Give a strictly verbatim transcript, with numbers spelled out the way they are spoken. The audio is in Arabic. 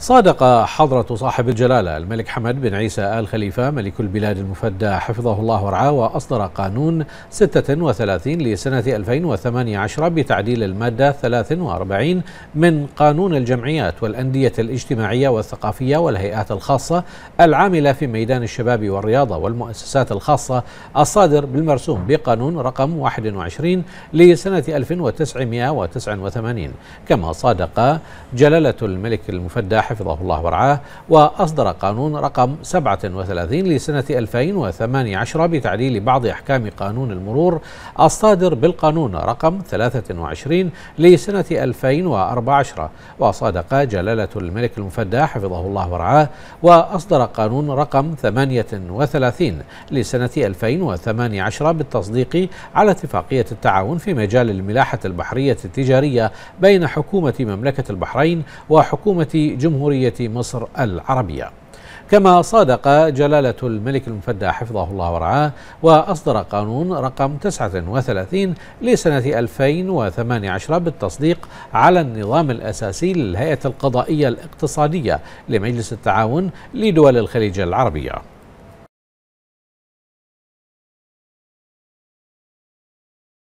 صادق حضرة صاحب الجلالة الملك حمد بن عيسى آل خليفة ملك البلاد المفدى حفظه الله ورعاه، وأصدر قانون ستة وثلاثين لسنة ألفين وثمانية عشر بتعديل المادة ثلاث وأربعين من قانون الجمعيات والأندية الاجتماعية والثقافية والهيئات الخاصة العاملة في ميدان الشباب والرياضة والمؤسسات الخاصة، الصادر بالمرسوم بقانون رقم واحد وعشرين لسنة ألف وتسعمائة وتسعة وثمانين. كما صادق جلالة الملك المفدى حفظه الله ورعاه وأصدر قانون رقم سبعة وثلاثين لسنة ألفين وثمانية عشر بتعديل بعض أحكام قانون المرور، الصادر بالقانون رقم ثلاثة وعشرين لسنة ألفين وأربعة عشر. وصادق جلالة الملك المفدى حفظه الله ورعاه وأصدر قانون رقم ثمانية وثلاثين لسنة ألفين وثمانية عشر بالتصديق على اتفاقية التعاون في مجال الملاحة البحرية التجارية بين حكومة مملكة البحرين وحكومة جمهورية مصر العربية. كما صادق جلالة الملك المفدى حفظه الله ورعاه وأصدر قانون رقم تسعة وثلاثين لسنة ألفين وثمانية عشر بالتصديق على النظام الأساسي للهيئة القضائية الاقتصادية لمجلس التعاون لدول الخليج العربية.